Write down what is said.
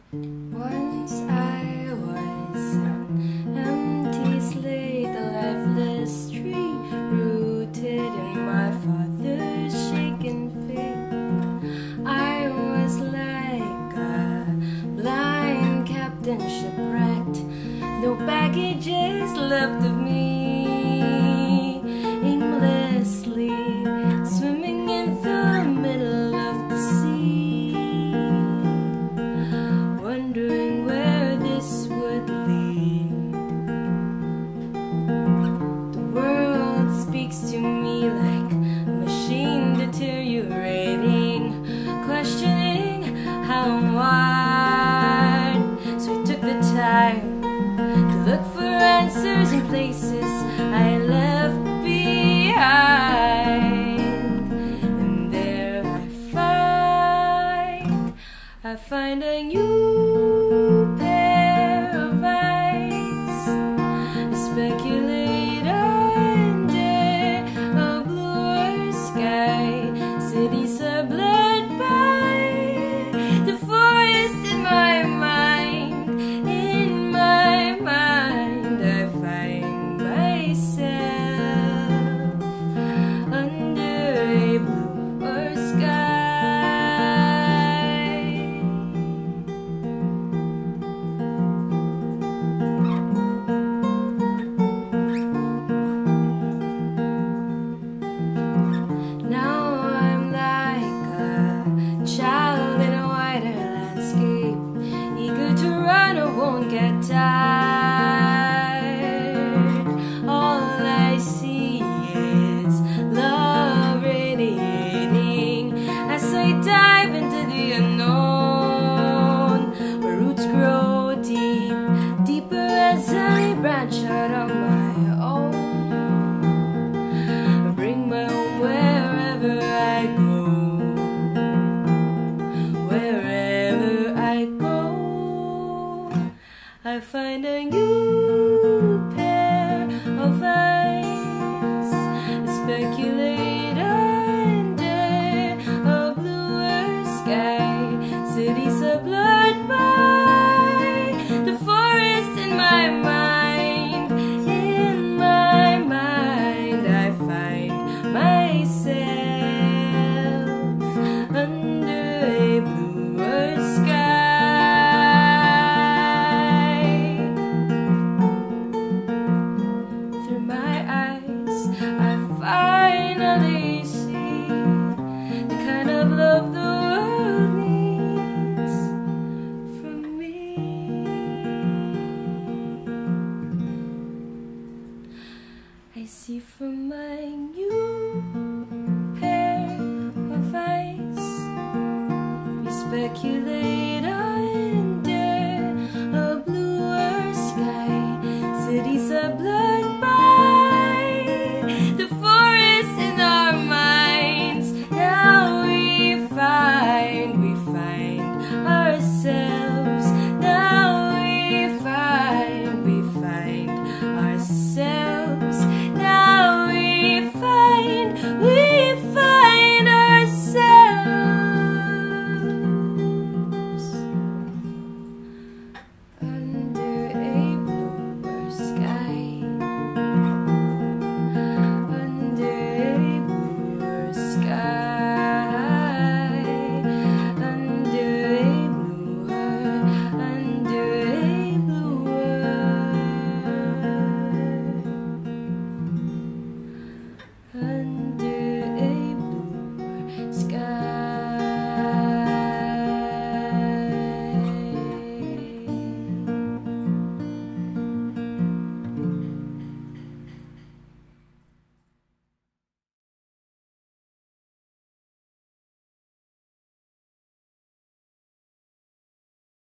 Once I was an empty slate, a lifeless tree, rooted in my father's shaken faith. I was like a blind captain shipwrecked, no baggages left of me, aimlessly swimming in the middle of the sea, wondering where this would lead. The world speaks to me like a machine deteriorating, questioning how and why. So I took the time to look for answers in places I left behind, and there I find a new pair of eyes. I speculate under a bluer sky. Cities are blurred by the forest in my mind. In my mind, I find myself under a bluer sky. Won't get tired. All I see is love radiating as I dive into the unknown, where roots grow deep, deeper as I branch out on my own. Bring my home wherever I go, wherever I go. I find a new